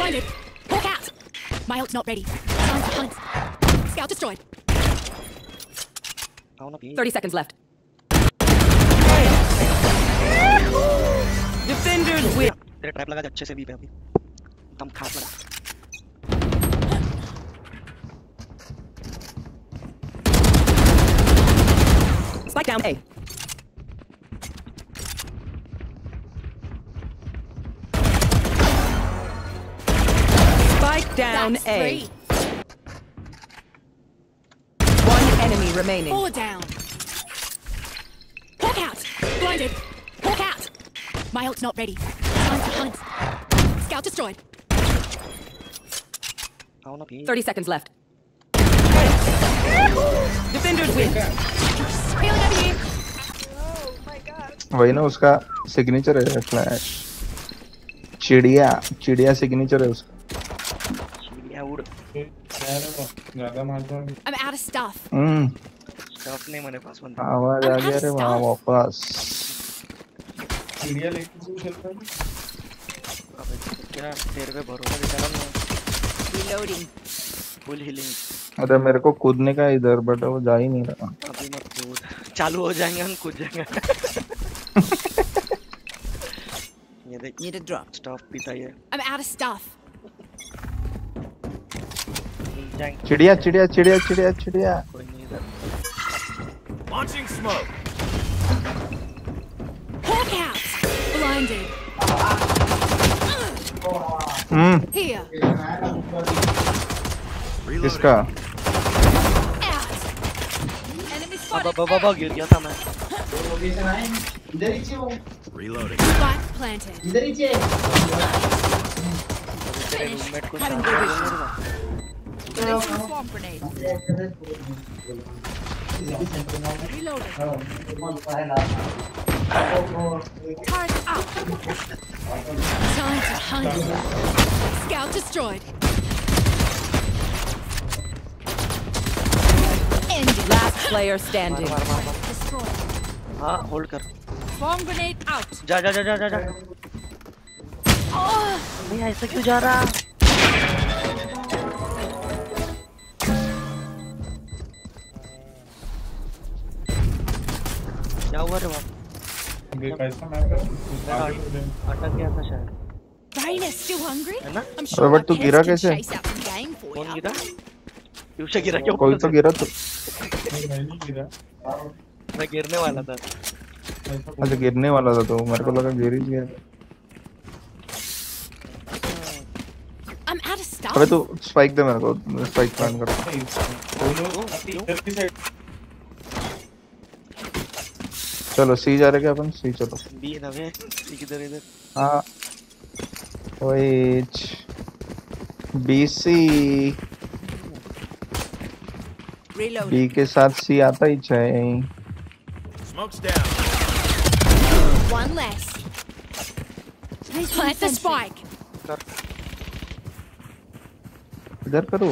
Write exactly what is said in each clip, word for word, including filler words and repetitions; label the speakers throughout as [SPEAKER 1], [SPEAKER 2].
[SPEAKER 1] Blinded. Walk out. My ult's not ready. Time to hunt. Scout destroyed.
[SPEAKER 2] thirty seconds left. Defenders win.
[SPEAKER 3] तेरे trap लगा अच्छे से भी पे अभी दम खास लगा
[SPEAKER 2] Spike down A. Spike down
[SPEAKER 1] That's
[SPEAKER 2] A.
[SPEAKER 1] three.
[SPEAKER 2] One enemy remaining.
[SPEAKER 1] Four down. Walk out. Blinded. Walk out. My ult's not ready. Time to hunt. Scout destroyed.
[SPEAKER 2] thirty seconds left. Defenders win.
[SPEAKER 1] Healing over here.
[SPEAKER 4] वही ना उसका signature है flash चिड़िया चिड़िया signature है उसका
[SPEAKER 3] चिड़िया उड़
[SPEAKER 5] ज्यादा मारता है
[SPEAKER 1] I'm out of stuff.
[SPEAKER 4] हम्म
[SPEAKER 3] स्टॉप नहीं मेरे पास बंदा
[SPEAKER 4] आवाज आ गया रे वहाँ वापस
[SPEAKER 5] चिड़िया लेके तू चलता है
[SPEAKER 3] अबे क्या तेरे पे भरोसा दिखा रहा
[SPEAKER 1] Reloading.
[SPEAKER 3] फुल हीलिंग
[SPEAKER 4] अरे मेरे को कूदने का इधर बट वो जा ही नहीं रहा
[SPEAKER 3] अभी मत कूद चालू हो जाएंगे हम कूद जाएंगे ये देख
[SPEAKER 1] Need a drop.
[SPEAKER 3] स्टॉप पीता है
[SPEAKER 1] I'm out of stuff.
[SPEAKER 3] जाएंगे
[SPEAKER 4] चिड़िया चिड़िया चिड़िया चिड़िया चिड़िया
[SPEAKER 3] कोई नहीं इधर
[SPEAKER 6] Launching smoke.
[SPEAKER 1] Walk out. Blinded.
[SPEAKER 4] Hmm
[SPEAKER 1] Here.
[SPEAKER 4] किसका
[SPEAKER 1] Out. Enemy
[SPEAKER 3] बाबा
[SPEAKER 1] spotted.
[SPEAKER 3] बाबा गिर गया था मैं
[SPEAKER 6] Reloading.
[SPEAKER 1] Spike planted.
[SPEAKER 3] तेरे रूममेट को
[SPEAKER 1] Cutting
[SPEAKER 3] शांत
[SPEAKER 1] the
[SPEAKER 3] कर
[SPEAKER 1] vision.
[SPEAKER 3] दूंगा।
[SPEAKER 1] Placing swarm grenade. Reloading. Turret up. Time to hunt. Scout destroyed. Ended.
[SPEAKER 2] Last player standing.
[SPEAKER 3] मार मार मार
[SPEAKER 1] Destroyed.
[SPEAKER 3] हाँ होल्ड कर
[SPEAKER 1] Swarm grenade out.
[SPEAKER 3] जा जा जा जा जा जा
[SPEAKER 1] Oh,
[SPEAKER 3] नहीं ऐसा क्यों जा रहा क्या हुआ रे बाप
[SPEAKER 5] ये कैसा मैप है
[SPEAKER 3] अटक गया था शायद
[SPEAKER 1] Rain is still hungry?
[SPEAKER 3] है ना
[SPEAKER 1] I'm
[SPEAKER 4] अरे
[SPEAKER 1] sure
[SPEAKER 4] बट
[SPEAKER 1] my
[SPEAKER 4] तू
[SPEAKER 1] pets
[SPEAKER 4] गिरा
[SPEAKER 1] can
[SPEAKER 4] कैसे?
[SPEAKER 1] chase out some game for
[SPEAKER 3] कौन
[SPEAKER 1] you.
[SPEAKER 3] गिरा ट्यूशन गिरा क्यों
[SPEAKER 4] कोई तो गिरा तो
[SPEAKER 5] नहीं नहीं गिरा
[SPEAKER 3] मैं गिरने वाला था
[SPEAKER 4] अच्छा गिरने वाला था तो मेरे को लगा गिर ही गया
[SPEAKER 1] I'm out of stuff.
[SPEAKER 4] अबे तू स्पाइक दे मेरे को स्पाइक प्लान कर
[SPEAKER 5] इधर की साइड
[SPEAKER 4] चलो सी जा रहे क्या अपन सी चलो
[SPEAKER 3] बी ना वे किधर इधर
[SPEAKER 4] हाँ वेट बीसी
[SPEAKER 1] Reload.
[SPEAKER 4] बी के साथ सी आता ही चाहिए
[SPEAKER 6] Smoke's down.
[SPEAKER 1] One less. Plant the spike.
[SPEAKER 4] इधर करो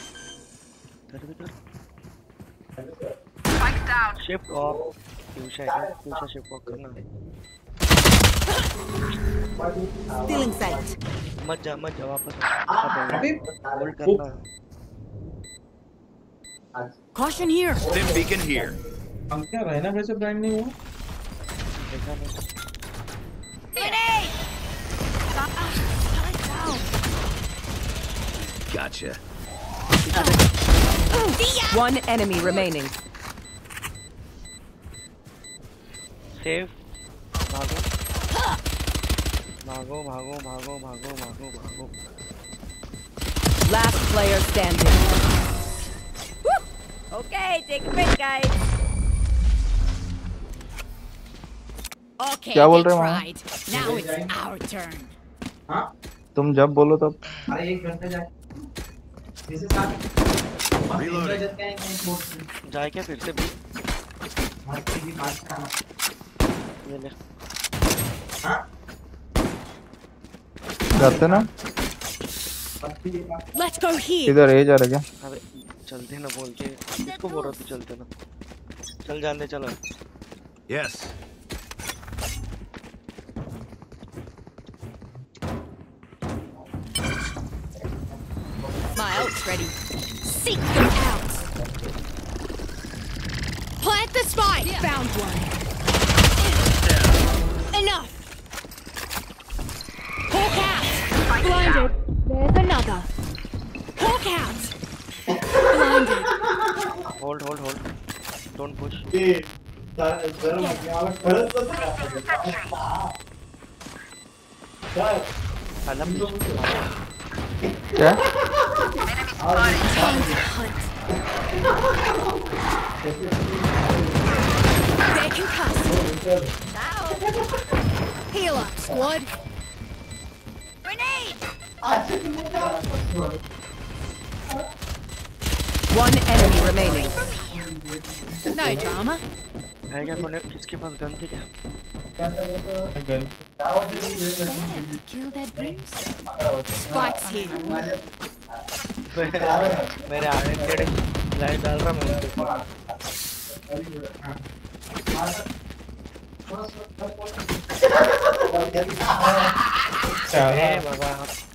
[SPEAKER 3] शिफ्ट ऑफ ट्यूशन है ट्यूशन शिफ्ट ऑफ करना है
[SPEAKER 1] Stealing sight.
[SPEAKER 3] मत जा मत जा वापस होल्ड करना
[SPEAKER 1] Caution here.
[SPEAKER 6] Stim beacon here.
[SPEAKER 5] हम क्या रहना वैसे ब्रांड नहीं हुआ
[SPEAKER 3] देखा नहीं
[SPEAKER 1] Grenade. Ah, turret down.
[SPEAKER 6] Gotcha.
[SPEAKER 2] One enemy remaining.
[SPEAKER 3] Save भागो भागो भागो भागो भागो भागो भागो
[SPEAKER 2] Last player standing.
[SPEAKER 1] Okay, take a break, guys. Okay,
[SPEAKER 4] क्या बोल
[SPEAKER 1] they
[SPEAKER 4] रहे हो, मामा?
[SPEAKER 1] tried. Now it's our turn.
[SPEAKER 4] तुम जब बोलो तब
[SPEAKER 6] Reloading.
[SPEAKER 3] जाए क्या फिर से भी ये ले
[SPEAKER 4] जाते ना
[SPEAKER 1] Let's go here.
[SPEAKER 4] इधर ए जा रहा क्या
[SPEAKER 3] अबे चलते ना बोल के किसको बोल रहा तू चलते ना चल जान दे चलो
[SPEAKER 6] Yes.
[SPEAKER 1] ult's ready. Seek them out. Plant the spike. Found one. Enough. Hawk out. Blinded. There's another. Hawk out. Blinded.
[SPEAKER 3] Hold, hold, hold. Don't push. Alam
[SPEAKER 4] क्या
[SPEAKER 1] Time to hunt. They're concussed. Heal up, squad. Grenade!
[SPEAKER 2] One enemy remaining.
[SPEAKER 1] No drama.
[SPEAKER 3] है क्या कौन है किसके पास gun थी क्या?
[SPEAKER 5] Gun
[SPEAKER 1] Kill that brimstone. Spike's here.
[SPEAKER 3] मेरे आने टेढ़े लाइट डाल रहा मैं उसके ऊपर। ए बाबा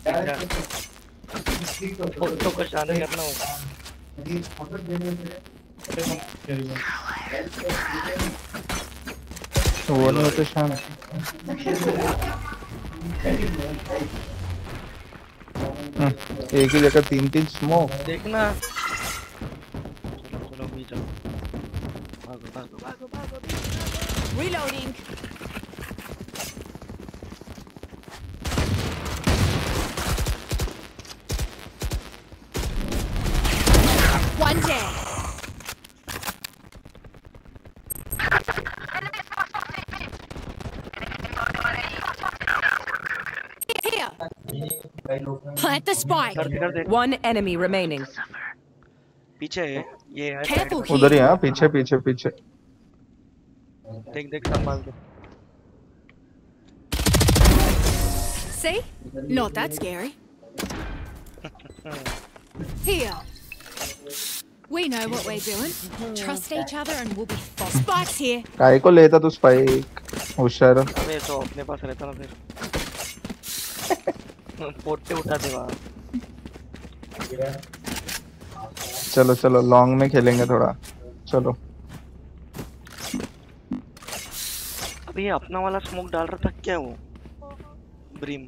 [SPEAKER 3] फोटो को शांत करना होगा।
[SPEAKER 4] वो नहीं होते शाम हम्म, एक ही जगह तीन तीन स्मोक
[SPEAKER 3] देखना चलो चलो भी जाओ भागो भागो भागो भागो
[SPEAKER 1] Reloading. One down. Here. Plant the spike.
[SPEAKER 3] कर दे कर दे
[SPEAKER 2] One enemy remaining.
[SPEAKER 3] पीछे है ये है
[SPEAKER 1] Careful
[SPEAKER 3] side
[SPEAKER 4] उधर ही
[SPEAKER 1] here.
[SPEAKER 4] हाँ पीछे पीछे पीछे
[SPEAKER 3] में। देख देख संभाल के
[SPEAKER 1] See? Not that scary. Here. We know what we're doing. Trust each other and we'll be fine. Spike's here.
[SPEAKER 4] काय को लेता तू स्पाइक होशियार
[SPEAKER 3] अबे तो अपने पास रहता ना फिर पोटे उठा दे वहाँ
[SPEAKER 4] चलो चलो लॉन्ग में खेलेंगे थोड़ा चलो
[SPEAKER 3] अबे ये अपना वाला स्मोक डाल रहा था क्या वो ब्रीम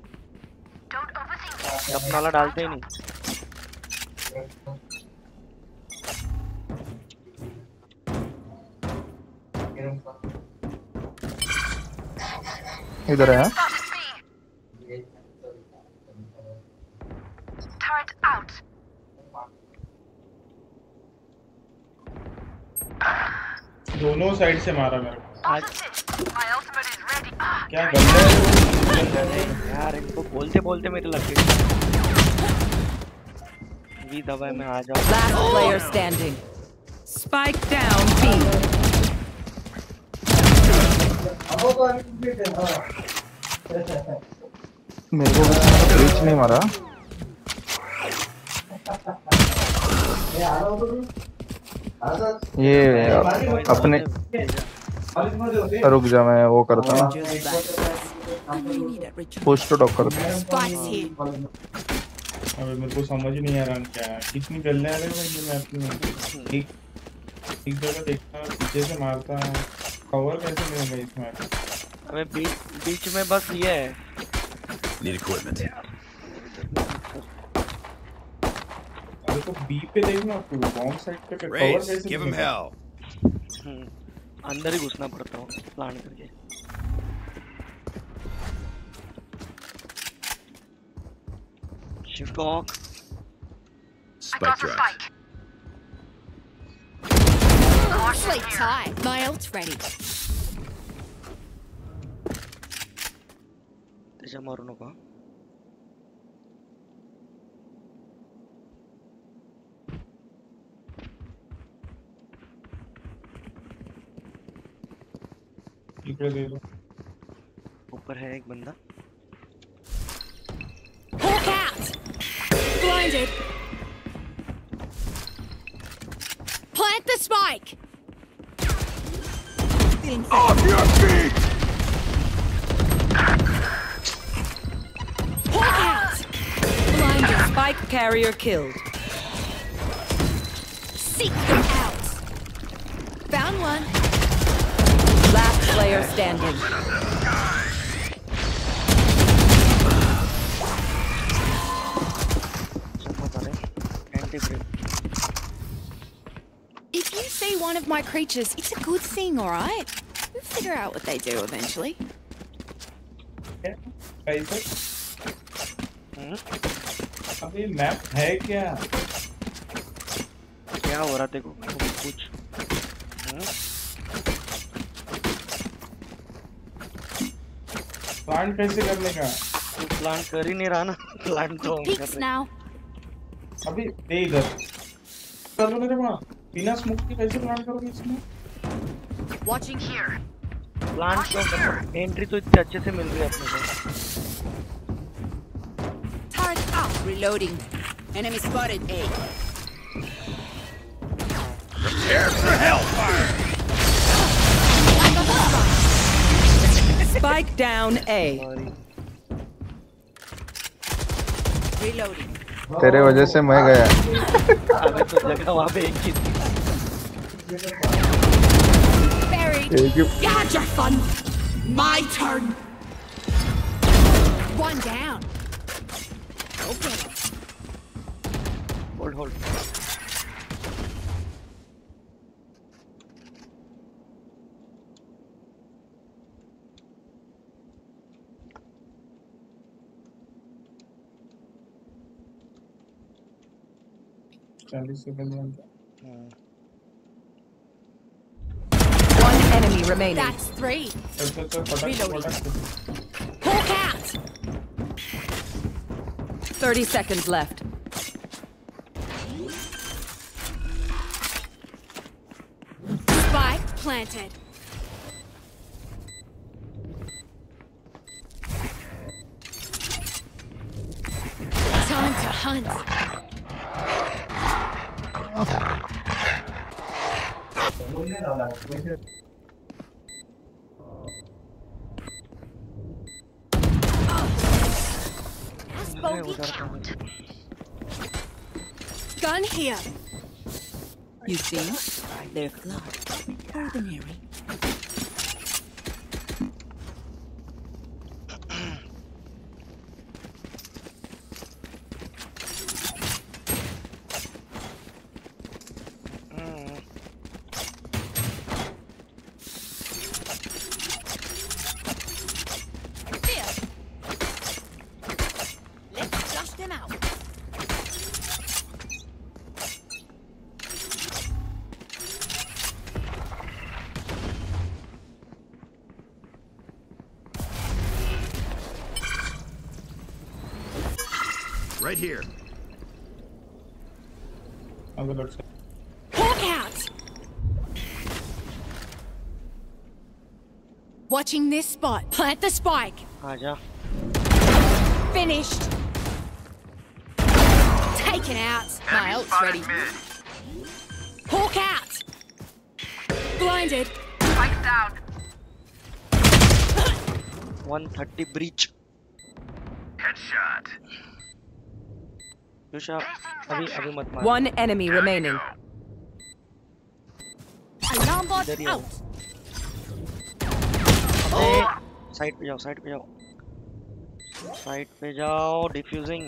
[SPEAKER 3] अपना वाला डालते ही नहीं
[SPEAKER 4] इधर है हाँ?
[SPEAKER 5] दोनों साइड से मारा मेरे को
[SPEAKER 3] आज
[SPEAKER 5] क्या गंदा है
[SPEAKER 3] यार इनको बोलते बोलते मेरे लग गए भी दबाए मैं आ जाऊँ
[SPEAKER 2] Last player standing. Spike down B.
[SPEAKER 4] मेरे को ब्रीच नहीं मारा ये अपने रुक जा मैं वो करता ना पुश टू टॉक करता
[SPEAKER 1] Spike's here.
[SPEAKER 5] अबे मेरे को समझ नहीं आ रहा क्या है कितनी गल्ले आ रहे हैं ये मैप में एक एक जगह देखता पीछे से मारता कवर कैसे नहीं होगा इस मैप
[SPEAKER 3] अबे बीच बीच में बस ये है
[SPEAKER 6] Need equipment.
[SPEAKER 5] अबे तो बी पे देखना तू बॉम्ब साइड पे कवर
[SPEAKER 6] Raise,
[SPEAKER 5] कैसे
[SPEAKER 6] give him hell.
[SPEAKER 3] हम्म, अंदर ही घुसना पड़ता हो प्लान करके shift hawk
[SPEAKER 6] Spike drive.
[SPEAKER 1] Sleep tight. My ult's ready.
[SPEAKER 3] त्याच्या मारू नका
[SPEAKER 5] इकडे दे दो
[SPEAKER 3] ऊपर है एक बंदा
[SPEAKER 1] Hawk out. Blinded. Plant the spike.
[SPEAKER 6] Off your feet!
[SPEAKER 1] Hawk out. Blinded.
[SPEAKER 2] Spike carrier killed.
[SPEAKER 1] Seek them out. Found one.
[SPEAKER 2] Last player standing.
[SPEAKER 1] If you see one of my creatures, it's a good thing, all right? We'll figure out what they do eventually.
[SPEAKER 5] कैसे? अभी map है क्या?
[SPEAKER 3] क्या हो रहा देखो कुछ
[SPEAKER 5] plant कैसे करने का?
[SPEAKER 3] प्लांट कर ही नहीं रहा ना प्लांट तो हम कर
[SPEAKER 1] Peeks
[SPEAKER 3] रहे
[SPEAKER 1] now.
[SPEAKER 5] अभी दे इधर चलो मेरे वहाँ बिना स्मोक के कैसे प्लांट करोगे इसमें?
[SPEAKER 1] Watching here.
[SPEAKER 3] प्लांट तो मतलब एंट्री तो इतने अच्छे से मिल रही है अपने को
[SPEAKER 1] Turret out. Reloading. Enemy spotted. A.
[SPEAKER 6] Prepare for hellfire!
[SPEAKER 2] Spike down A.
[SPEAKER 1] Reloading.
[SPEAKER 4] तेरे वजह से मैं गया
[SPEAKER 3] अबे तो जगह वहाँ पे एक ही थी
[SPEAKER 1] Buried.
[SPEAKER 4] एक ही
[SPEAKER 1] You had your fun. My turn. One down. Okay.
[SPEAKER 3] Hold hold
[SPEAKER 5] चालीस सेकंड में
[SPEAKER 2] One enemy remaining.
[SPEAKER 1] That's three.
[SPEAKER 5] अच्छा अच्छा फटाक
[SPEAKER 1] Reloading.
[SPEAKER 5] फटाक
[SPEAKER 1] Hawk out.
[SPEAKER 2] Thirty seconds left.
[SPEAKER 1] Spike planted. Time to hunt. Gun here.
[SPEAKER 2] You see?
[SPEAKER 1] Their blood. Ordinary. Let's flush them out.
[SPEAKER 6] Right here.
[SPEAKER 5] अगर लग सकता
[SPEAKER 1] Hawk out. Watching this spot. Plant the spike.
[SPEAKER 3] आजा
[SPEAKER 1] Finished. Taken out. My ult's ready. Hawk out. Blinded.
[SPEAKER 3] one thirty breach
[SPEAKER 6] Headshot.
[SPEAKER 3] युषा अभी अभी मत मार
[SPEAKER 2] One enemy remaining.
[SPEAKER 1] Alarm bot
[SPEAKER 3] इधर ही आओ।
[SPEAKER 1] out.
[SPEAKER 3] अबे साइड पे जाओ साइड पे जाओ साइड पे जाओ डिफ्यूजिंग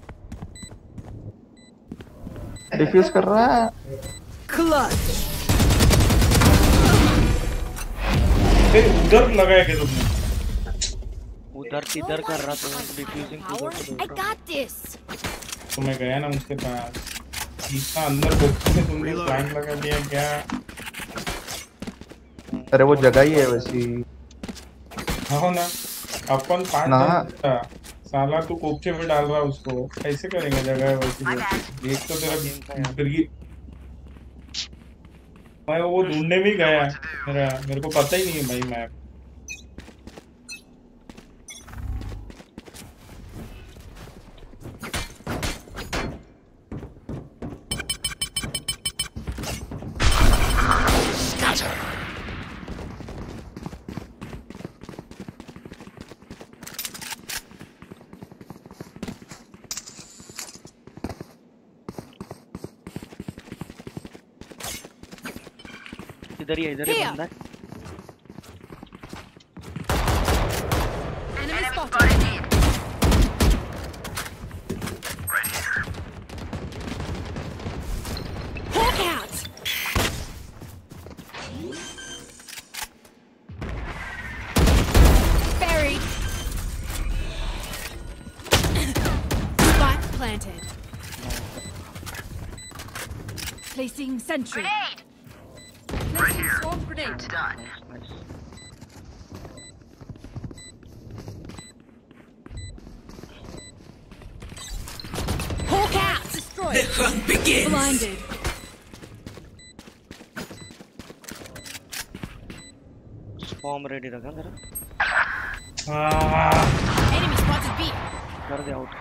[SPEAKER 4] डिफ्यूज कर रहा है
[SPEAKER 2] Clutch.
[SPEAKER 5] है उधर लगाया क्या तुमने?
[SPEAKER 3] उधर किधर कर रहा था defusing
[SPEAKER 1] Power. I got this.
[SPEAKER 5] तो मैं गया ना उसके पास इतना अंदर बॉक्स में तुमने प्लांट लगा दिया क्या?
[SPEAKER 4] अरे वो जगह ही है वैसी
[SPEAKER 5] हाँ ना अपन पांच
[SPEAKER 4] ना।
[SPEAKER 5] जन था साला तू कोपचे में डाल रहा है उसको कैसे करेंगे जगह है वैसी एक तो तेरा गिरगी मैं वो ढूंढने भी गया मेरा मेरे को पता ही नहीं है भाई मैप
[SPEAKER 3] इधर ही है, इधर ही
[SPEAKER 1] Here.
[SPEAKER 3] बंदा है।
[SPEAKER 1] Enemy spotted. Hawk out. Buried. Spike planted. Placing sentry. Placing swarm grenade.
[SPEAKER 3] Nice, nice.
[SPEAKER 1] Hawk out. Destroyed. The hunt begins. Blinded.
[SPEAKER 3] Swarm ready रखा जरा।
[SPEAKER 5] हाँ
[SPEAKER 1] Enemy spotted B.
[SPEAKER 3] कर दे out।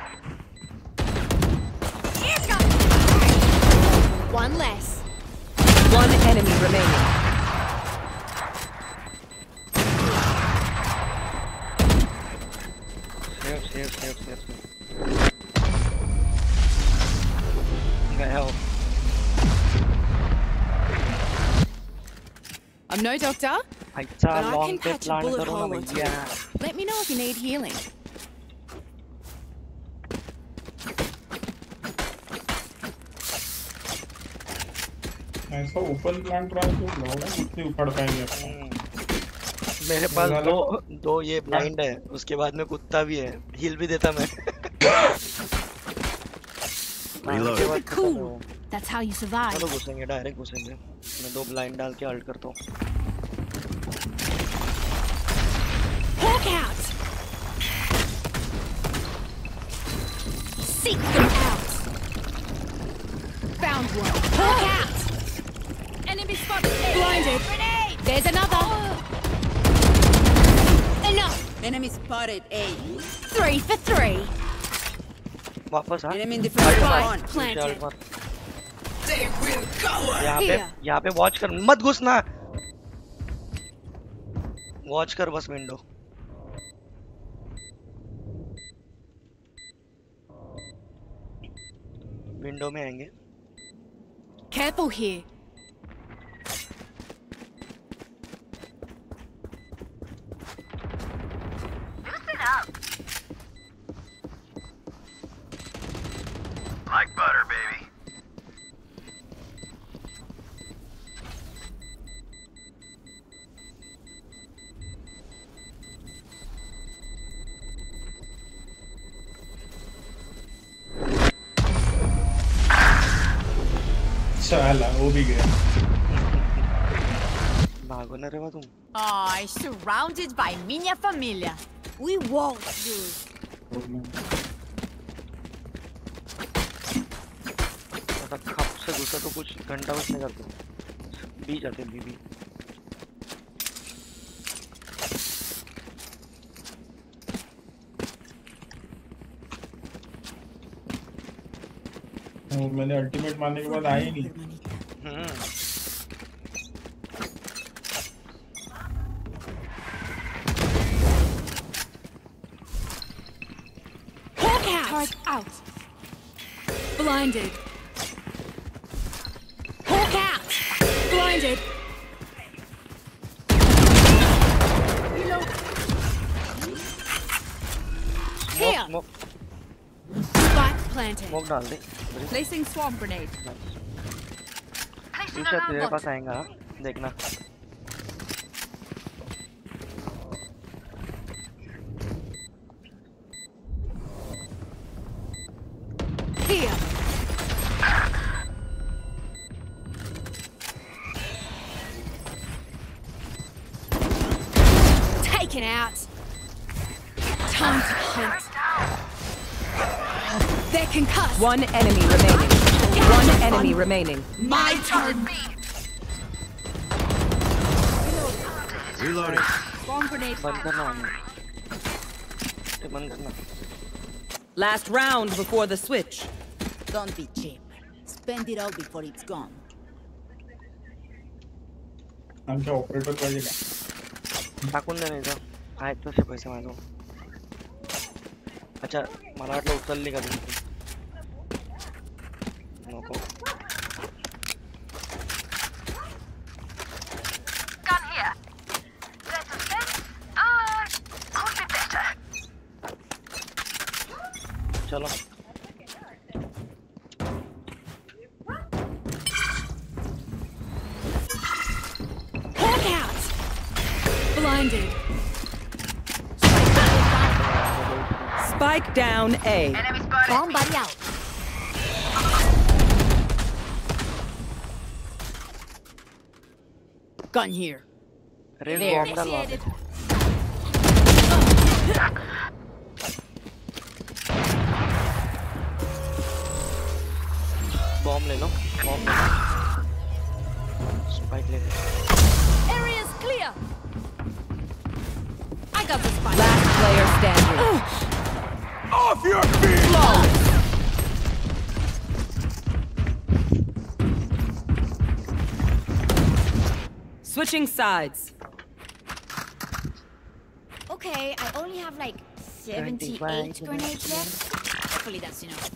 [SPEAKER 1] One less.
[SPEAKER 2] One enemy remaining.
[SPEAKER 3] Save, save, save, save, save. गया हो।
[SPEAKER 1] I'm no doctor,
[SPEAKER 3] अच्छा
[SPEAKER 1] but I
[SPEAKER 3] long
[SPEAKER 1] can
[SPEAKER 3] पे
[SPEAKER 1] patch a
[SPEAKER 3] plan
[SPEAKER 1] bullet
[SPEAKER 3] करो ना
[SPEAKER 1] hole or two.
[SPEAKER 3] भैया।
[SPEAKER 1] Let me know if you need healing.
[SPEAKER 5] ऐसा open plant transfer लोड़ा कितनी उखाड़ पाएंगे अपन।
[SPEAKER 3] मेरे पास
[SPEAKER 5] लगा
[SPEAKER 3] दो
[SPEAKER 5] लो।
[SPEAKER 3] दो ये ब्लाइंड है, उसके बाद में कुत्ता भी है, हील भी देता मैं।
[SPEAKER 6] Reload.
[SPEAKER 3] उसके बाद
[SPEAKER 1] Keep it cool.
[SPEAKER 3] खत्म हो।
[SPEAKER 1] That's how you survive.
[SPEAKER 3] चलो घुसेंगे, डायरेक्ट घुसेंगे। मैं दो ब्लाइंड डाल के अल्ट करता हूँ।
[SPEAKER 1] Hawk out. Seek them out. Found one. Hawk out. Enemy spotted. Blinded. Grenade. There's another. Enough.
[SPEAKER 7] Enemy spotted A.
[SPEAKER 1] Three for three.
[SPEAKER 3] वापस आ।
[SPEAKER 7] Enemy in the first
[SPEAKER 1] Spike
[SPEAKER 7] one.
[SPEAKER 1] planted.
[SPEAKER 3] Ult मार।
[SPEAKER 7] They will cover.
[SPEAKER 3] यहाँ पे
[SPEAKER 1] Here.
[SPEAKER 3] यहाँ पे watch कर, मत घुसना। वॉच कर बस विंडो। विंडो में आएंगे।
[SPEAKER 1] Careful here.
[SPEAKER 6] Like butter, baby.
[SPEAKER 5] साला वो भी गया।
[SPEAKER 3] भागो ना रे तुम।
[SPEAKER 7] Oh, surrounded by minha família. We won't lose.
[SPEAKER 3] मतलब खप से घुसा तो कुछ घंटा कुछ नहीं करते, बी जाते बी बी।
[SPEAKER 5] और मैंने अल्टीमेट मारने के बाद आई नहीं।
[SPEAKER 3] हम्म।
[SPEAKER 1] Hawk out. Turret out. Blinded. Hawk out. Blinded. Here.
[SPEAKER 3] Smoke
[SPEAKER 1] Spike planted.
[SPEAKER 3] Smoke डाल दे।
[SPEAKER 7] Placing swarm grenade.
[SPEAKER 3] फ्यूचर तेरे पास आएगा, देखना।
[SPEAKER 1] Here. Taken out. Time to hunt. They're concussed.
[SPEAKER 2] One enemy remaining. One enemy remaining.
[SPEAKER 7] My turn.
[SPEAKER 6] Reloading.
[SPEAKER 7] Swarm grenade.
[SPEAKER 3] बंद करना हमें। ये बंद करना।
[SPEAKER 2] Last round before the switch.
[SPEAKER 7] Don't be cheap. Spend it all before it's gone.
[SPEAKER 5] आमच्या operator पाहिजे का?
[SPEAKER 3] टाकून दे नाही तर आहेत तसे पैसे माझं। अच्छा मला वाटलं उचलली का तुम्ही? नको। चलो
[SPEAKER 1] Hawk out! Blinded.
[SPEAKER 2] Spike down A.
[SPEAKER 7] Bomb buddy out. Gun here.
[SPEAKER 3] Red
[SPEAKER 7] There.
[SPEAKER 3] Bomb डालवा दे बॉम्ब ले लो बॉम्ब स्पाइक ले लो
[SPEAKER 7] Area's clear. I got the spike.
[SPEAKER 2] Last player standing.
[SPEAKER 6] Off your feet!
[SPEAKER 2] Flawless. Switching sides.
[SPEAKER 7] Okay, I only have like seventy-eight grenades left. Hopefully that's enough.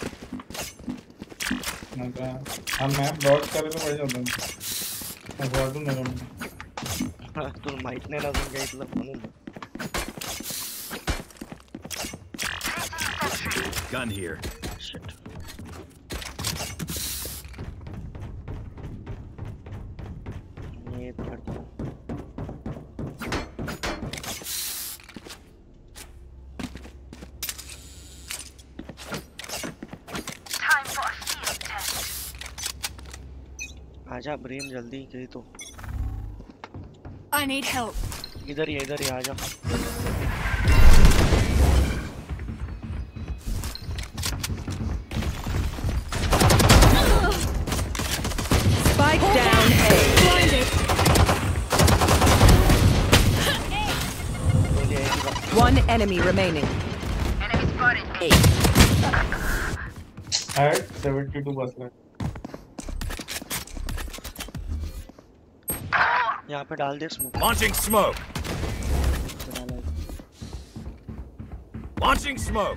[SPEAKER 5] नका हम map dot करे तो पड़ जाता है अब वादू ना करूँ
[SPEAKER 3] तू माइट ने लागून क्या इतना बनूं
[SPEAKER 6] Gun here.
[SPEAKER 3] Shit. ये करता हूँ आजा ब्रेम जल्दी कहीं तो
[SPEAKER 1] I need help.
[SPEAKER 3] इधर ही इधर ही आजा
[SPEAKER 2] Spike down A.
[SPEAKER 1] Blinded.
[SPEAKER 3] बोलिए एक बार
[SPEAKER 2] One enemy remaining.
[SPEAKER 5] At seventy two बस रहा
[SPEAKER 3] यहाँ पे डाल दे smoke
[SPEAKER 6] Launching smoke. Launching smoke.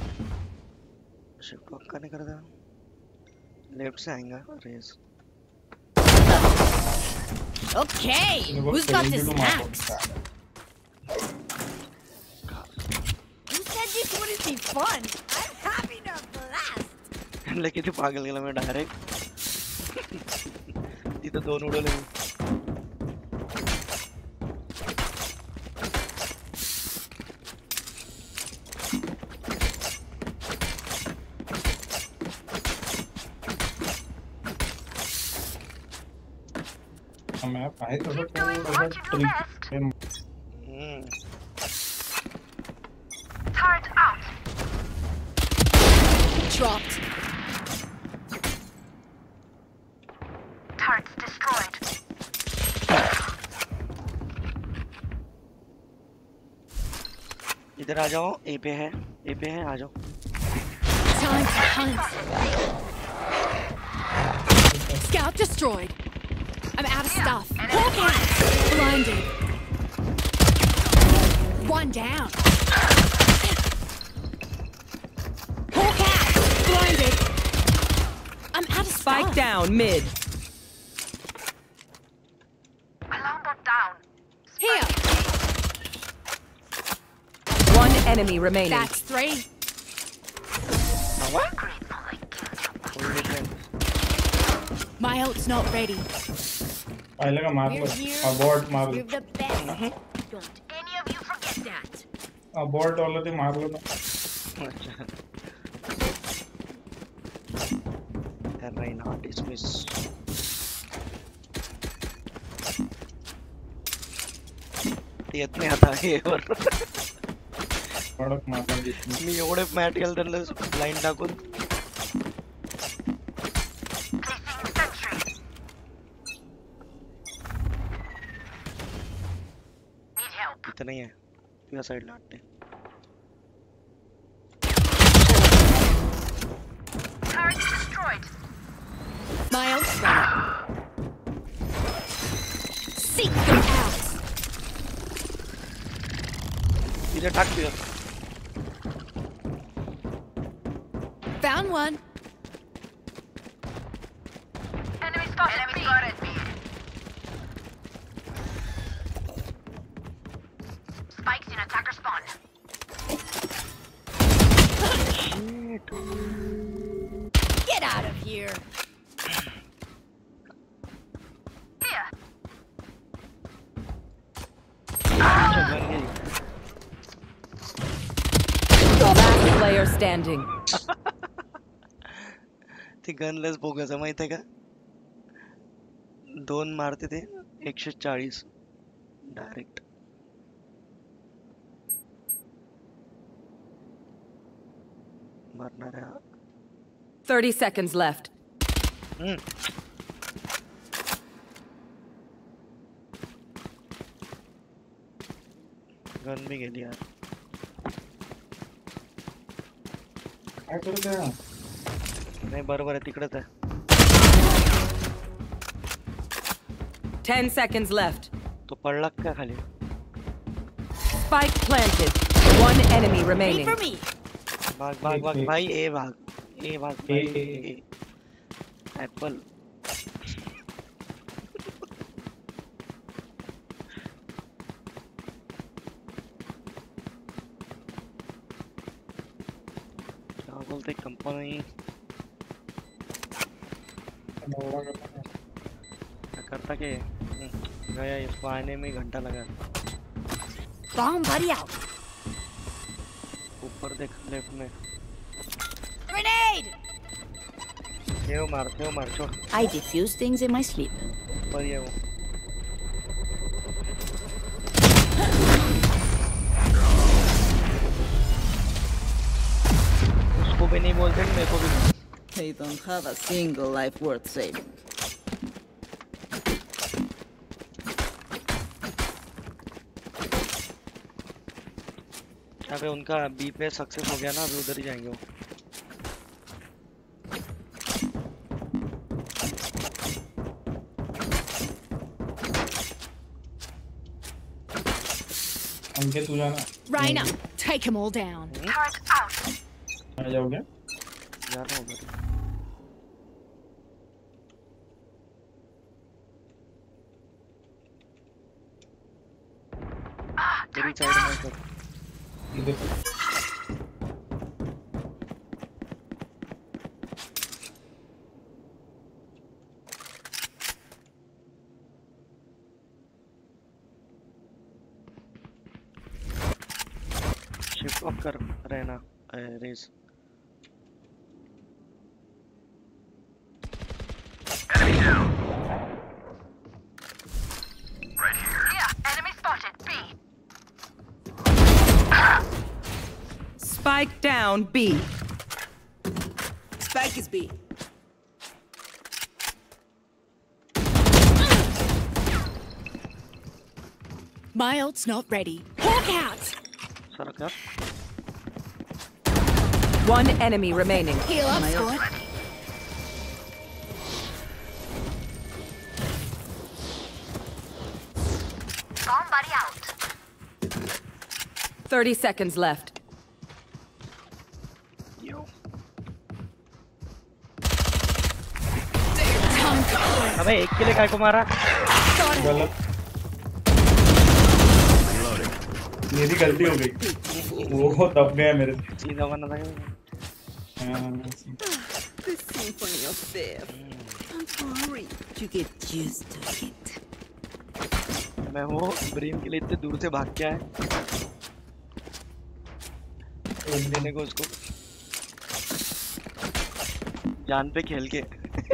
[SPEAKER 3] Shift पक्का नहीं कर दे लेफ्ट से आएगा Raze
[SPEAKER 7] Okay, who's got the snacks? You said this wouldn't be fun. I'm having a blast.
[SPEAKER 3] लेके थे पागल गला में डायरेक्ट ये तो दोनों उड़े लगे
[SPEAKER 5] मैप आए तो सब थोड़ा ट्रिक
[SPEAKER 3] हम्म
[SPEAKER 1] Dropped.
[SPEAKER 3] इधर आ जाओ ए पे है ए पे है आ जाओ
[SPEAKER 1] Time to hunt. Scout destroyed. I'm out of stuff. Hawk out. Blinded. One down. Hawk out. Blinded. I'm out of
[SPEAKER 2] Spike
[SPEAKER 1] stuff.
[SPEAKER 2] down mid.
[SPEAKER 1] Here.
[SPEAKER 2] One enemy remaining.
[SPEAKER 1] That's three. My ult's not ready.
[SPEAKER 5] पहले का मार लो
[SPEAKER 7] We're here.
[SPEAKER 5] Abort मार लो
[SPEAKER 7] We're the best. Don't any of you forget that.
[SPEAKER 5] Abort वाला तो मार लो ना
[SPEAKER 3] Arena dismiss ये इतने आता है और
[SPEAKER 5] सड़क मारना जितनी
[SPEAKER 3] मी एवढे मॅट गेलतले लाईन टाकून इथं नाही आहे तुझ्या साईडला वाटते
[SPEAKER 1] My ult's ready. Seek them out.
[SPEAKER 3] इथे टाक तुझ्या
[SPEAKER 1] Found one.
[SPEAKER 7] Enemy spotted. Enemy spotted. Spikes in attacker spawn. Get out of here.
[SPEAKER 2] Last player standing.
[SPEAKER 3] ते गनलेस बोगस आहे माहिती आहे का? दोन मारते ते एकशे चाळीस डायरेक्ट. मारणार आहे.
[SPEAKER 2] thirty seconds left.
[SPEAKER 3] हम्म. गन भी गेली यार.
[SPEAKER 5] काय करत आहे?
[SPEAKER 3] नाही बरोबर आहे तिकडेच आहे.
[SPEAKER 2] ten seconds left.
[SPEAKER 3] तो पडला का खाली?
[SPEAKER 2] Spike planted. One enemy
[SPEAKER 7] Wait
[SPEAKER 2] remaining.
[SPEAKER 7] for me.
[SPEAKER 3] भाग भाग भाग
[SPEAKER 5] ए, ए.
[SPEAKER 3] भाई ए भाग ए भाग
[SPEAKER 5] ए,
[SPEAKER 3] भाई
[SPEAKER 5] ए, ए.
[SPEAKER 3] एप्पल. क्या बोलते कंपनी करता के गया इसको आने में घंटा लगा.
[SPEAKER 7] Bomb buddy out.
[SPEAKER 3] ऊपर देख लेफ्ट में.
[SPEAKER 7] Grenade!
[SPEAKER 3] क्यों मारते हो मार छोड़.
[SPEAKER 7] I defuse things in my sleep.
[SPEAKER 3] ऊपर ये वो. उसको भी नहीं बोलते मेरे को भी नहीं.
[SPEAKER 8] They don't have a single life worth saving.
[SPEAKER 3] अबे उनका बी पे सक्सेस हो गया ना, अभी उधर ही जाएंगे वो.
[SPEAKER 5] अंकित तू जाना.
[SPEAKER 1] Raina, take them all down.
[SPEAKER 5] आ जाओगे?
[SPEAKER 3] जाना उधर. तेरी साइड में कर.
[SPEAKER 5] इधर.
[SPEAKER 3] शिफ्ट ऑफ कर रहना Raze.
[SPEAKER 2] Spike down B.
[SPEAKER 8] Spike is B.
[SPEAKER 1] My ult's not ready. Hawk out!
[SPEAKER 3] सर कर.
[SPEAKER 2] One enemy remaining.
[SPEAKER 1] Heal up, squad.
[SPEAKER 7] Bomb buddy out.
[SPEAKER 2] thirty seconds left.
[SPEAKER 3] Yo. अबे एक के लिए काय को मारा?
[SPEAKER 5] गलत. मेरी गलती हो गई. वो दब गया मेरे से.
[SPEAKER 3] सीधा बना था.
[SPEAKER 5] हाँ.
[SPEAKER 8] The symphony of death. I'm sorry. You get used to it.
[SPEAKER 3] मैं वो ब्रीम के लिए इतने दूर से भाग के आया. देने को उसको जान पे खेल के.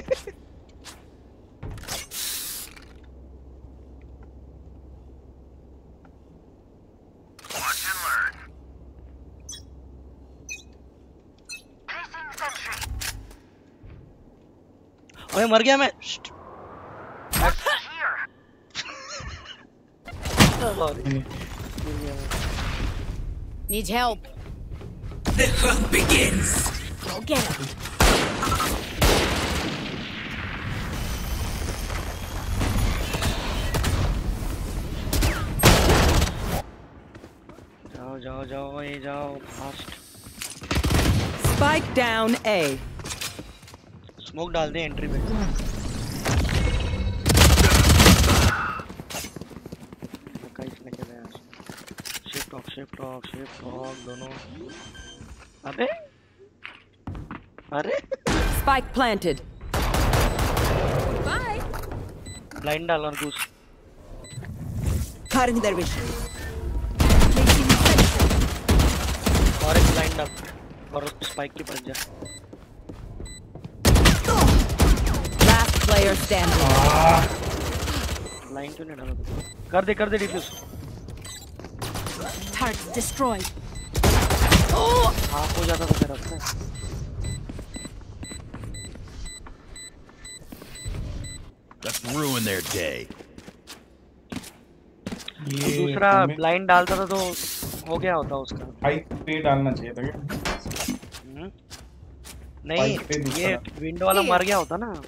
[SPEAKER 3] ओए मर गया मैं.
[SPEAKER 7] Needs help.
[SPEAKER 8] The hunt begins.
[SPEAKER 7] Go get him.
[SPEAKER 3] जाओ जाओ जाओ ये जाओ fast.
[SPEAKER 2] Spike down A.
[SPEAKER 3] Smoke डाल दे एंट्री पे. इसने क्या यार. Shift off shift off shift off दोनों. अबे अरे
[SPEAKER 2] Spike planted.
[SPEAKER 1] Bye.
[SPEAKER 3] Blind डाल और घुस.
[SPEAKER 8] Cutting their vision.
[SPEAKER 3] और एक blind डाल. और spike के पास जा.
[SPEAKER 2] Last player standing.
[SPEAKER 3] Blind क्यों नहीं डाला? कर दे कर दे defuse.
[SPEAKER 1] Turret destroyed.
[SPEAKER 3] हाफ हो जाता था तेरा से.
[SPEAKER 6] Let's ruin their day.
[SPEAKER 5] ये
[SPEAKER 3] दूसरा blind डालता था तो हो गया होता उसका.
[SPEAKER 5] हाइट पे डालना चाहिए था क्या?
[SPEAKER 3] नहीं ये विंडो वाला मर गया होता ना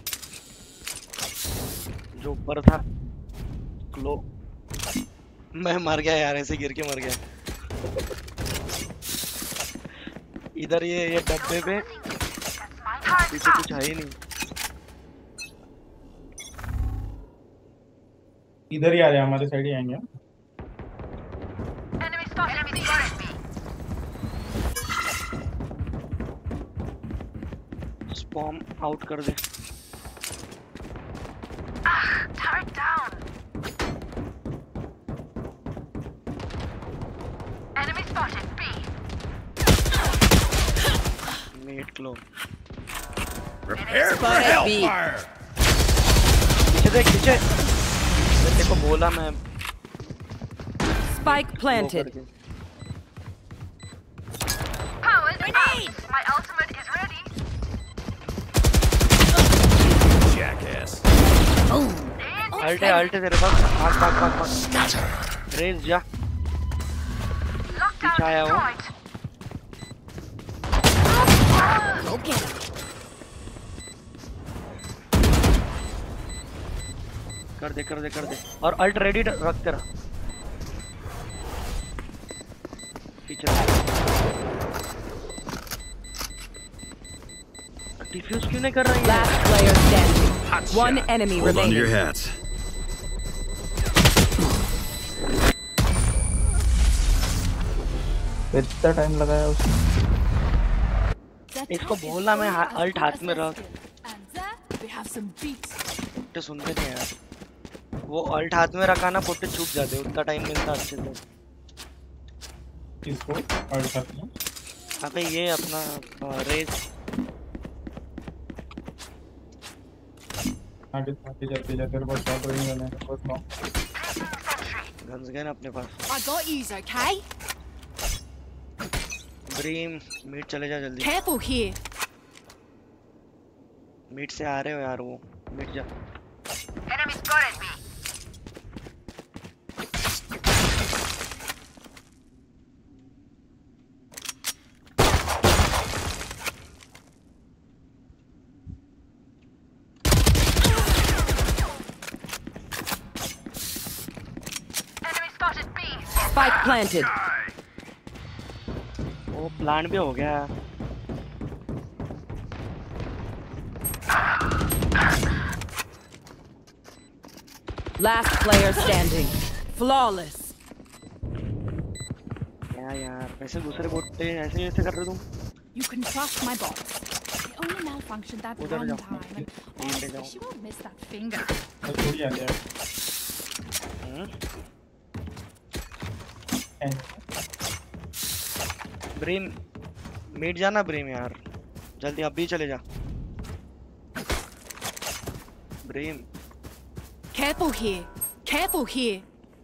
[SPEAKER 3] जो ऊपर था. क्लो मैं मर गया यार, ऐसे गिर के मर गया. इधर ये ये डब्बे पे पीछे कुछ है ही नहीं.
[SPEAKER 5] इधर ही आ जाए, हमारे साइड ही आएंगे.
[SPEAKER 3] स्पॉम आउट कर दे.
[SPEAKER 9] Turret down. Enemy spotted. B.
[SPEAKER 3] Mid clone.
[SPEAKER 6] Prepare for
[SPEAKER 2] Spotted B.
[SPEAKER 6] hellfire.
[SPEAKER 3] पीछे देख पीछे. मैं तेरे को बोला मैं.
[SPEAKER 2] Spike planted.
[SPEAKER 9] Powers grenade. My ultimate is ready.
[SPEAKER 6] Jackass.
[SPEAKER 3] अल्टे अल्टे तेरे पास. भाग भाग भाग भाग. रेस जा. पीछे आया वो.
[SPEAKER 1] Okay.
[SPEAKER 3] कर दे कर दे कर दे. और अल्ट रेडी रख तेरा. पीछे डिफ्यूज क्यों नहीं कर रहा है?
[SPEAKER 2] Last player standing. One enemy
[SPEAKER 6] Hold on to your
[SPEAKER 2] remaining.
[SPEAKER 6] hats.
[SPEAKER 4] इतना टाइम लगाया उसने.
[SPEAKER 3] इसको बोलना मैं अल्ट हाथ में रख.
[SPEAKER 1] And there we have some beats.
[SPEAKER 3] तो सुनते नहीं यार. वो अल्ट हाथ में रखा ना पोटे छुप जाते. उतना टाइम मिलता अच्छे से.
[SPEAKER 5] किसको अल्ट हाथ में?
[SPEAKER 3] अबे ये अपना रेस.
[SPEAKER 5] आगे आगे जाते जाते तेरे पास शॉट रेंज है. मेरे पास नो.
[SPEAKER 3] गन्स गए ना अपने पास.
[SPEAKER 1] I got yous, okay?
[SPEAKER 3] Brim mid चले जा जल्दी.
[SPEAKER 1] Careful here.
[SPEAKER 3] मीट से आ रहे हो यार वो. मीट जा.
[SPEAKER 9] Enemy spotted B. Enemy spotted B.
[SPEAKER 2] Spike planted.
[SPEAKER 3] वो प्लान भी हो गया.
[SPEAKER 2] Last player standing. Flawless.
[SPEAKER 3] क्या यार वैसे दूसरे बोट पे ऐसे ऐसे कर रहे तुम.
[SPEAKER 1] You can trust my bots. They only malfunctioned that
[SPEAKER 3] उधर
[SPEAKER 1] one
[SPEAKER 3] जाओ.
[SPEAKER 1] time. And honestly, she won't miss that finger.
[SPEAKER 5] तो थोड़ी आ जाए.
[SPEAKER 3] ब्रीम मीट जाना. ब्रीम यार जल्दी अभी चले जा. Brim
[SPEAKER 1] Careful here. Careful here.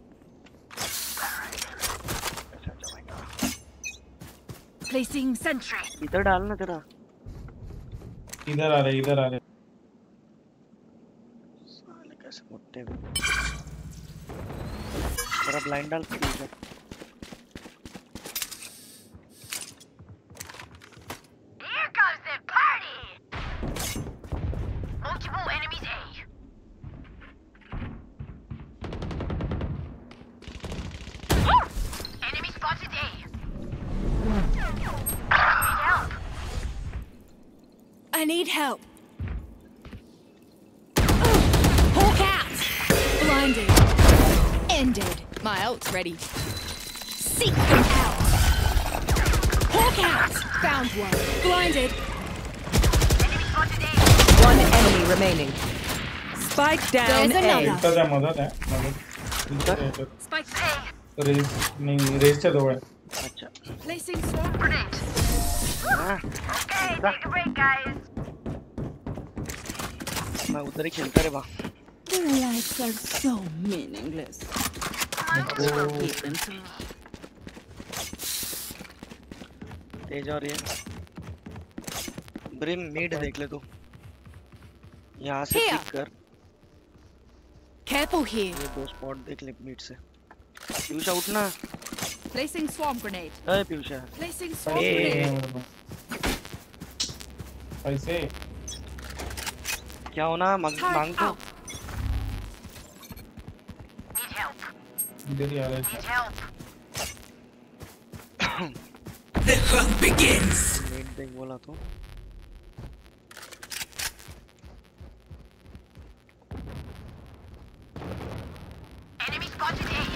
[SPEAKER 1] Placing sentry.
[SPEAKER 3] इधर डालना तेरा.
[SPEAKER 5] इधर आ रहे इधर आ रहे.
[SPEAKER 3] साले कैसे मुट्ठे में. तेरा ब्लाइंड डाल.
[SPEAKER 9] Here comes the party. Multiple enemies A. Enemy spotted A. Need help.
[SPEAKER 1] I need help. Hawk out. Blinded. Ended. My ult's ready. Seek them out. Hawk out. Found one. Blinded.
[SPEAKER 9] Enemy spotted A.
[SPEAKER 2] remaining. Spike down
[SPEAKER 1] There's
[SPEAKER 2] A.
[SPEAKER 1] another.
[SPEAKER 5] इतना जा मदद है मदद
[SPEAKER 1] Spike
[SPEAKER 5] race नहीं race से दो है
[SPEAKER 3] अच्छा
[SPEAKER 1] placing swarm.
[SPEAKER 9] Grenade.
[SPEAKER 3] हाँ
[SPEAKER 9] Okay, take a break, guys.
[SPEAKER 3] मैं उधर ही खेलता रे बा
[SPEAKER 8] Their lives are so meaningless. Keep them to
[SPEAKER 3] तेज और ये ब्रिम मिड देख ले तू यहाँ से
[SPEAKER 1] Here.
[SPEAKER 3] पिक कर
[SPEAKER 1] Careful here.
[SPEAKER 3] ये दो स्पॉट देख ले मिड से पीयूषा उठना
[SPEAKER 2] Placing swarm grenade.
[SPEAKER 3] अरे Piyusha
[SPEAKER 1] Placing swarm
[SPEAKER 3] Hey.
[SPEAKER 1] grenade.
[SPEAKER 5] पैसे
[SPEAKER 3] क्या होना मांग मांग
[SPEAKER 1] Turret
[SPEAKER 3] तो
[SPEAKER 1] out.
[SPEAKER 9] Need help.
[SPEAKER 5] इधर ही आ रहा है
[SPEAKER 9] Need help.
[SPEAKER 3] मिड देख बोला तो
[SPEAKER 9] Enemy spotted A.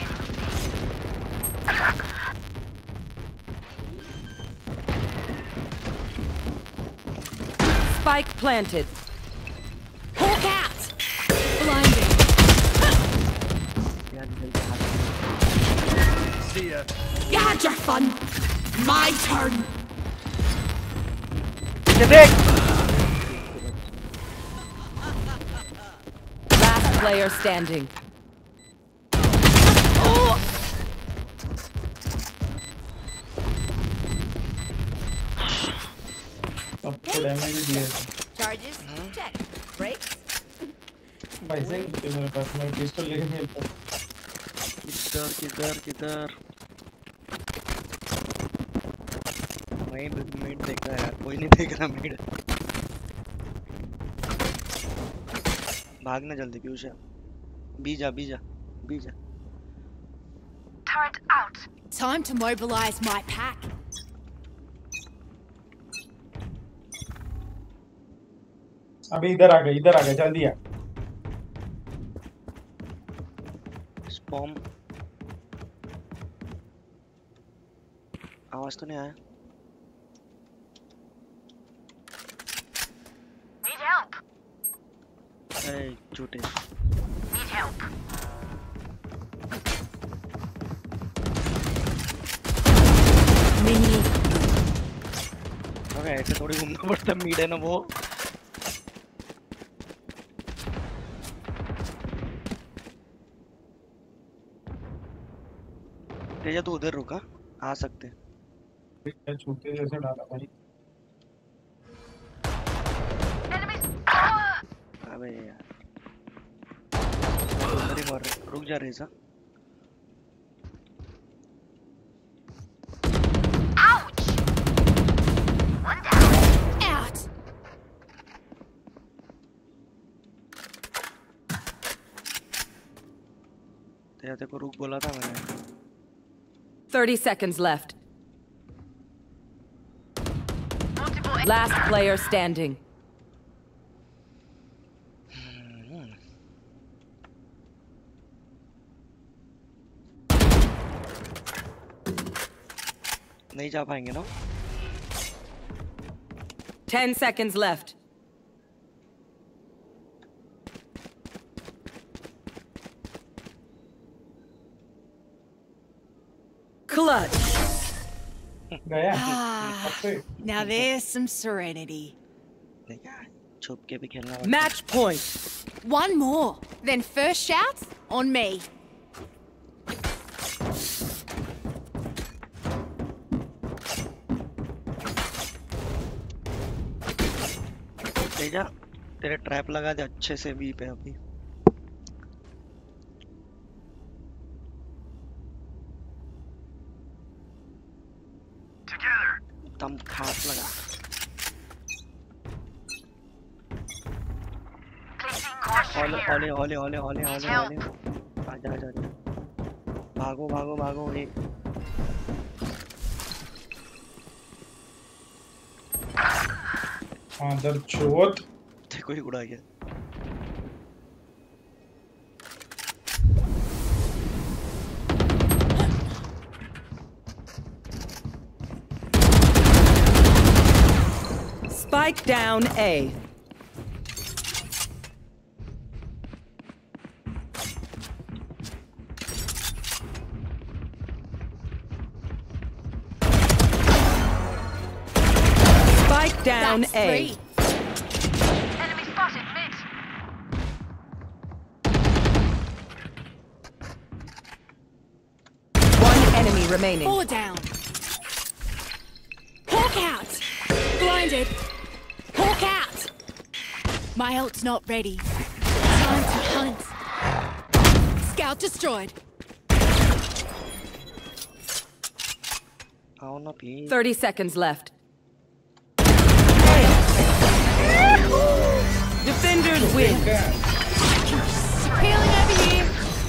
[SPEAKER 2] Spike planted.
[SPEAKER 1] Hawk out. Blinding.
[SPEAKER 3] यार जल्दी हाथ
[SPEAKER 6] See ya.
[SPEAKER 1] You had your fun. My turn.
[SPEAKER 3] ये देख
[SPEAKER 2] Last player standing.
[SPEAKER 5] सबको डैमेज दिया
[SPEAKER 7] Charges? Check. Brakes?
[SPEAKER 5] पैसे ही थे मेरे पास मैं पिस्टल लेके खेलता
[SPEAKER 3] किधर किधर किधर वही मिड देख रहा है यार कोई नहीं देख रहा मिड भागना जल्दी पीयूषा बीजा बीजा बीजा
[SPEAKER 9] Turret out.
[SPEAKER 1] Time to mobilize my pack.
[SPEAKER 5] अभी इधर आ गए इधर आ गए जल्दी आ
[SPEAKER 3] स्पॉम आवाज तो नहीं आया
[SPEAKER 9] Need help.
[SPEAKER 3] अरे झूठे
[SPEAKER 9] Need help.
[SPEAKER 1] Mini.
[SPEAKER 3] अबे ऐसे थोड़ी घूमना पड़ता मिड है ना वो तेजा तू उधर रुका आ सकते
[SPEAKER 5] क्या छूटे जैसे डाला भाई
[SPEAKER 9] Enemies. Ah!
[SPEAKER 3] अबे यार उधर ही मर रहे रुक जा रेजा
[SPEAKER 9] Ouch. One down.
[SPEAKER 1] Out.
[SPEAKER 3] Teja तेरे को रुक बोला था मैंने
[SPEAKER 2] thirty seconds left.
[SPEAKER 9] Multiple.
[SPEAKER 2] Last player standing. नहीं जा पाएंगे ना Ten seconds left. Clutch.
[SPEAKER 5] गया
[SPEAKER 1] Ah,
[SPEAKER 5] अब से
[SPEAKER 1] now there's some serenity.
[SPEAKER 3] देखा छुप के भी खेलना पड़ता है।
[SPEAKER 2] Match point.
[SPEAKER 1] One more. Then first shout on me.
[SPEAKER 3] Teja तेरे ट्रैप लगा दे अच्छे से बी पे अभी
[SPEAKER 9] Together.
[SPEAKER 3] एकदम खास लगा
[SPEAKER 9] Placing caution
[SPEAKER 3] ओले
[SPEAKER 9] here.
[SPEAKER 3] ओले ओले ओले ओले ओले ओले आजा आजा आजा भागो भागो भागो एक
[SPEAKER 5] मादर चोत
[SPEAKER 3] देखो ही उड़ा गया
[SPEAKER 2] Spike down A. down
[SPEAKER 1] That's
[SPEAKER 2] A.
[SPEAKER 1] three.
[SPEAKER 9] Enemy spotted mid.
[SPEAKER 2] One enemy remaining.
[SPEAKER 1] Four down. Hawk out. Blinded. Hawk out. My ult's not ready. Time to hunt. Scout destroyed.
[SPEAKER 3] आओ ना please.
[SPEAKER 2] thirty seconds left. Defenders win.
[SPEAKER 1] Healing over here.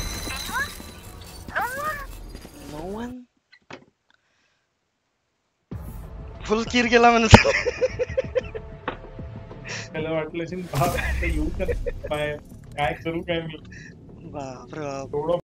[SPEAKER 3] No one. Full kill केला मैंने.
[SPEAKER 5] मला वाटलं असेल बाप येऊ तर काय काय करू काय मी
[SPEAKER 3] बाप रे बाप.
[SPEAKER 5] एवढं